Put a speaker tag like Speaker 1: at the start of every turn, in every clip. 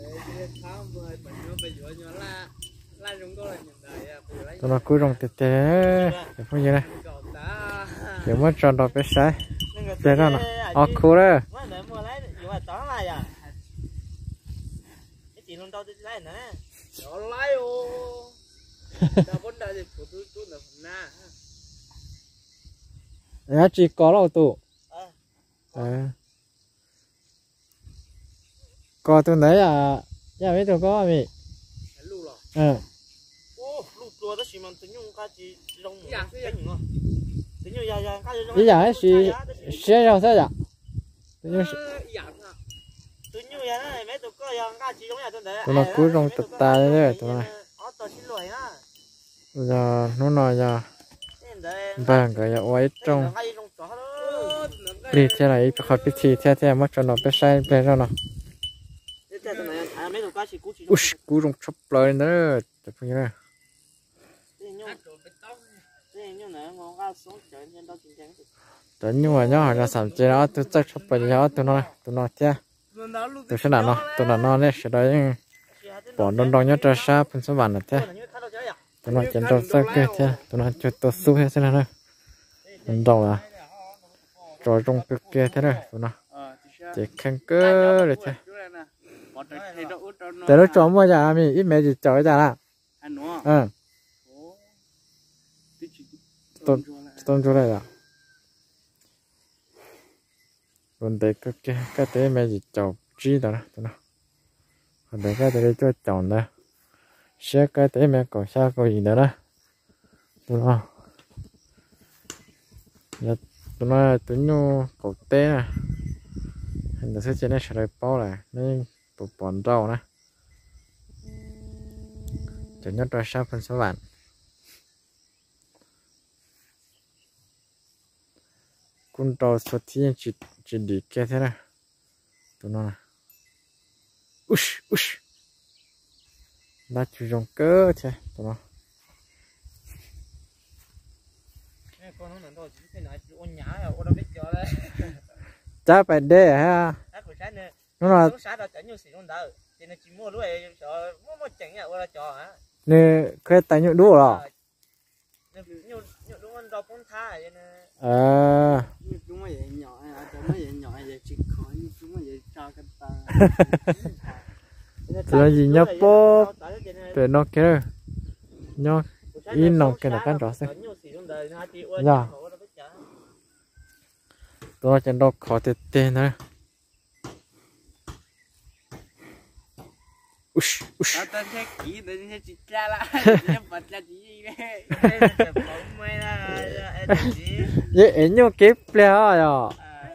Speaker 1: tụi nó cứ rong tết tết để không gì này để mất tròn đỏ bé sai để ra nào ở khu đó giá chỉ có đâu tụ có tụi đấy à nhà mấy tụi có mày bây giờ ấy xe đâu thế ạ tụi nó cứ rong tật ta đấy tụi này giờ nó nói giờ vàng cái giờ quay trong đi thế này khỏi bị thì thế mất cho nó bé sai bé cho nó cú rong chop lời nữa chụp như này đến nhưng mà nhá là sản chế nó tôi chắc chop bây giờ tụi nó thế tụi sẽ là nó đấy sẽ đấy bỏ đông đông nhá cho sa phân số vàng là thế tụi nó chén đầu sắc kia thế tụi nó cho tôi su hết thế này đông đầu à rồi trong cực kia thế này tụi nó chỉ khăn cơ rồi thế để nó chọn mua nhà mình ít mấy gì chọn ra là tôn chỗ này là còn để cái tế mấy gì chọn chi đó tụi nó còn để cái tế cho chọn đó sẽ cái tế mấy cổ sao có gì nữa đó tụi nó tụi nó cổ tế nè hình là sẽ trên này sẽ bao lại nên tụi bọn rau nè cho nhất ra sao phân số vạn con trâu xuất hiện chỉ đi kia thế này tụi nó nè ush đã chú trọng cơ thế tụi nó chắc phải để ha nó là nè cái tay nhựa đũa rồi là gì nhá po để nó kia nhá in nó cái là căn rõ xem nhá tôi chân đọc khó tê tê nữa vậy ấy nhau kép leo rồi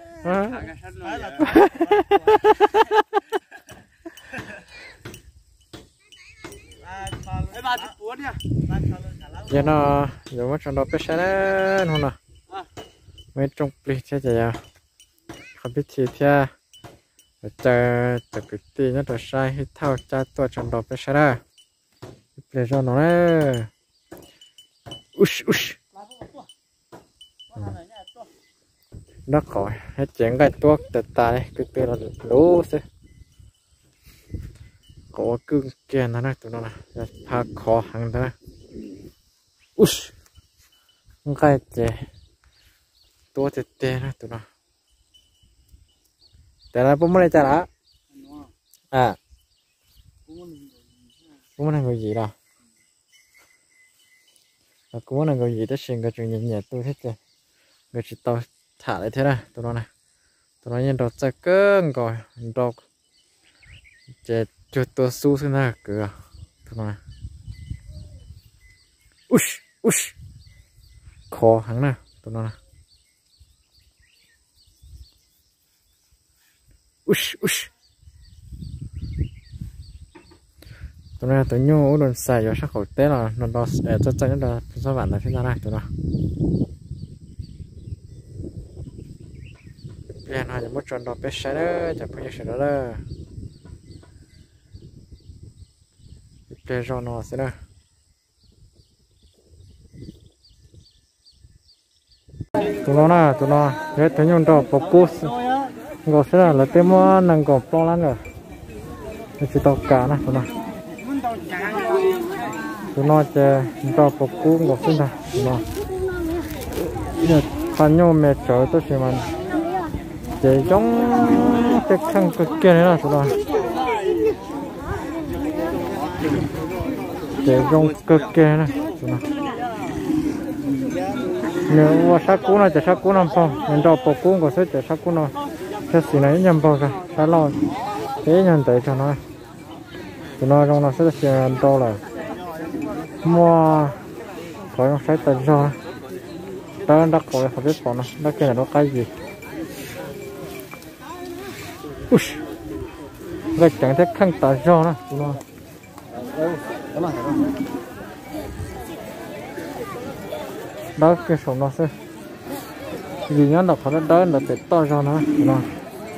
Speaker 1: giờ nó giờ mất trong đó bé xe đấy không nào mấy trong plei thế giờ không biết thì thế chờ từ cái tí nó được sai hết thao cha tua trong đó bé xe đấy plei cho nó đấy nó khỏi hết chuyện cái tua từ tay cái từ là lú thế có cưng kia nó này tụi nó này pha khó hàng thế này cái gì tua tê tê này tụi nó thế là bố mới trả à bố mới người gì đâu bố mới người gì đó xin cái chuyện nhẹ tôi hết rồi người chỉ tao thả lại thế này tụi nó nhìn đọt ra cơn rồi đọt chết cho tôi su thế nào cửa tụi nó khó hẳn nè tụi nó tụi nó tụi nhau đồn xài vào sắc khẩu té là nó đo để cho chân nó cho bạn là thế nào này tụi nó bây giờ nóจะmất tròn đo bé sai đó chẳng phải sai đó đó bây giờ nó sẽ đó tụi nó hết thấy nhau đo bọc bút ngồi sẽ là tem năng còn to lắm rồi chỉ tàu cá nè tụi nó chơi cho phục cú ngọc xin thôi nó phan nhau mẹ trời tôi xem anh chơi giống cái khăn cực kia nữa là tụi nó chơi giống cực kia nè tụi nó nếu sát cú này chơi sát cú năm phong mình cho phục cú ngọc sẽ chơi sát cú nó sẽ xí này nhầm bao cả sai lo thế nhận tới cho nó tụi nó trong nó sẽ xem to là mua khỏi nó sẽ tận cho đó đã khỏi không biết bọn nó đã kia là nó cái gì cái chẳng thấy khăn tận cho nó tụi nó đó cái số nó sẽ vì nhớ đọc nó đó là để to cho nó tụi nó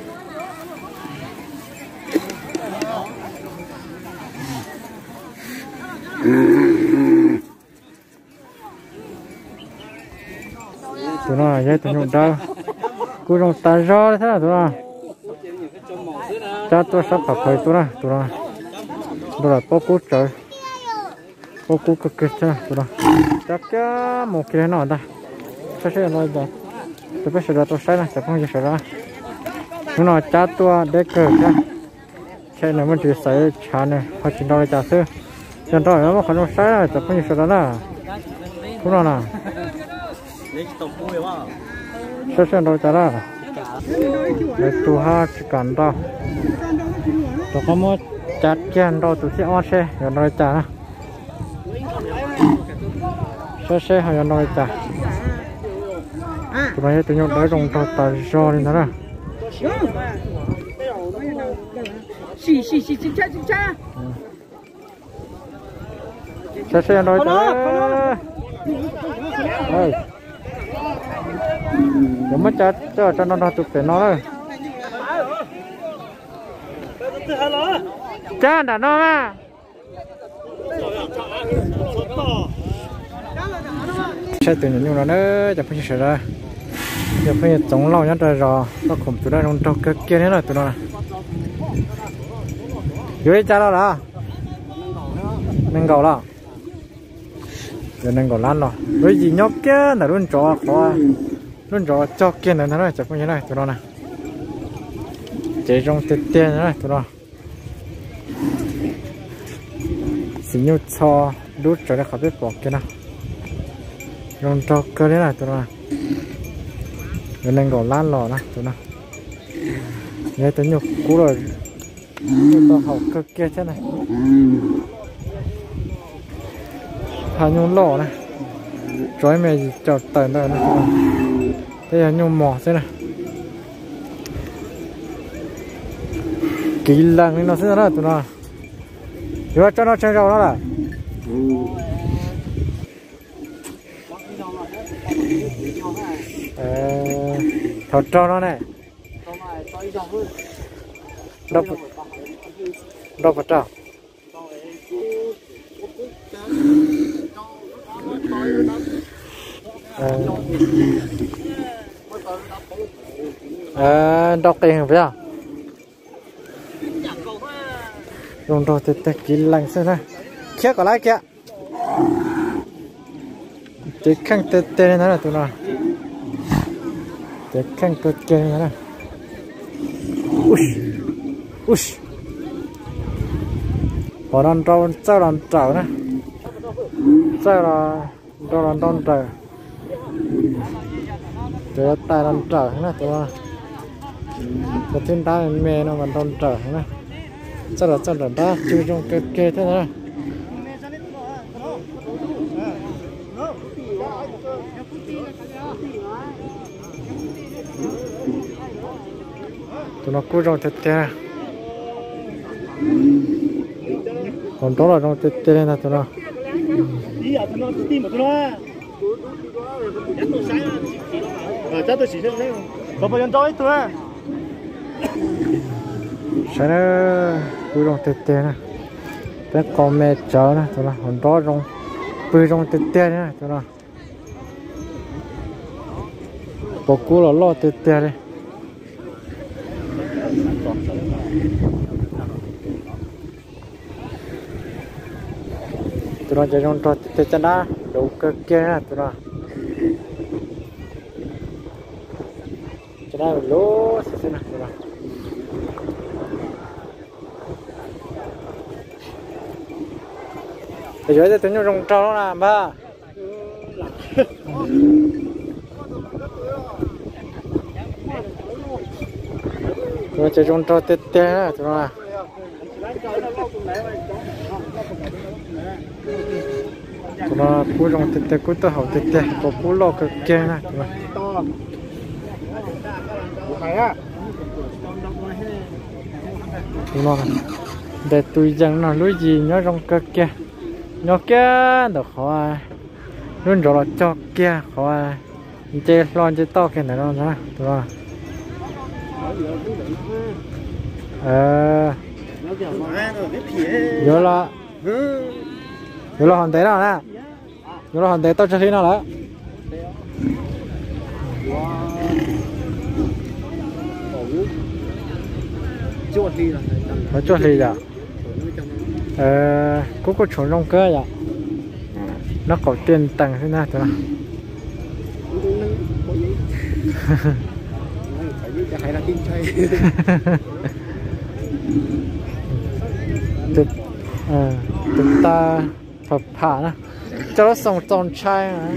Speaker 1: tụi nó là dây tụi nó đâu cứ trong ta gió thế là tụi nó cha tôi sắp phải tụi nó là bố cú trời bố cú cực cực chứ tụi nó chắc cái một cái nào đây sao sẽ nói đây tôi biết sẽ tôi sai là chắc không sẽ ra tụi nó cha tôi để cờ chứ cái này mình chỉ sai cha này họ chỉ nói cha sư chân rồi nó không sai là chắc không sẽ ra là tụi nó nào sẽ xem đâu chả ra để tu ha chỉ cần đâu tôi có một chặt chân đâu tụi sẽ on xe rồi nói chả xe hay nói chả tụi này tụi nhau đỡ trong tàu tàu do lên đó nè xe nói chả nếu mà chặt cho nó tụt để nó thôi cha đã nó mà xe từ những nó nữaจะไม่ใช่ละจะไม่จงเราอย่างไรก็ข่มตัวได้ตรงตรงเกี้ยนี่แหละตัวนั้นอยู่ที่จ้าแล้วล่ะนั่งเก่าแล้วเดี๋ยวนั่งเก่าล้านหรอโดยจีนยกเกี้ยแต่รุ่นจอขอรุ่นจอจอกเกี้ยนั่นนะจะไม่ใช่ละตัวนั้นเจ๊จงเตี้ยๆนะตัวนั้นสีนิ้วชอดูจอได้ขับไปปอกเกี้ยนะลงจอกเกลือนะตัวนั้นเดี๋ยวนั่งก่อนล้านหล่อนะตัวนั้นเนี่ยตัวหยกกูเลยตัวเขาเกลือใช่ไหมพายุหล่อนะจอยแม่จอดเติร์นได้นะตัวนั้นแต่ยังยมหมอใช่ไหมกินลังนี่เราใช่ไหมตัวนั้นเดี๋ยวจะนอนเช้าเราแล้วล่ะthật cho nó này đâu phải trao đọc tiền phải không dùng đồ thì kín lạnh xem này kia có lại kia chỉ khăn tê tê này là tụi nó để khăn cực kỳ này ui họ đang trâu sao làm trâu nè sao là trâu làm trâu trâu để tay làm trâu nè tụi nó cái thiên tai mẹ nó làm trâu trâu nè sao là đã chui trong cực kỳ thế này tụi nó cua trong tê còn đó là trong tê này tụi nó sẽ nó cua trong tê này cái con mẹ chở này tụi nó còn đó trong cua trong tê này tụi nó bộ cua là lo tê đây tụi nó chơi trong trò tết chân đó đủ cơ kia nè tụi nó cho nó lố xí nè tụi nó bây giờ tụi nó trong trò nó làm ba tụi nó chơi trong trò tết nè tụi nó tụi nó cú trong tết cú tao học tết có cú lo cực kia nè tụi nó để tụi dân nó lúi gì nhớ trong cực kia nhớ kia được khó luôn rồi cho kia khó chơi lon chơi to cái này đó nữa tụi nó nhớ là hòn té nào nè nhớ là hòn té tao cho thế nào đó có chuột gì vậy cũng có chuột rong cơ vậy nó có tiền tầng thế nào tụi nó tụi ta phập phả nè cho nó sống tròn chai này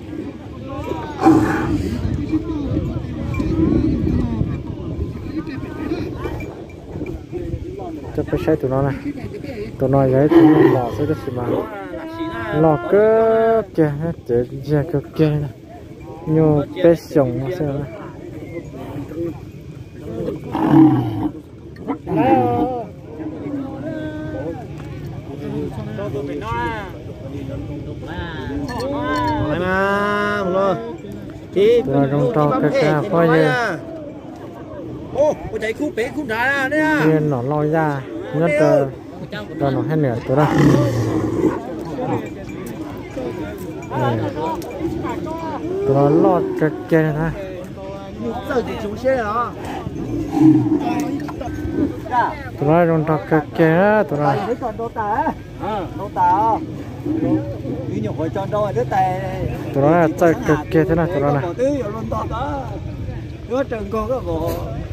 Speaker 1: cho phải xây tụi nó này tụi nó vậy tụi nó lò sẽ được mà lò cơ kìa để ra cơ kia này nhiều bé sống nó sẽ tụi trong trò cái coi như nhiên nó lôi ra nhất là nó hết nửa tụi đó tụi nó lọt cái kia này tụi nó trong trò cái kia tụi nó tụi nó là chơi cái kia thế này tụi nó này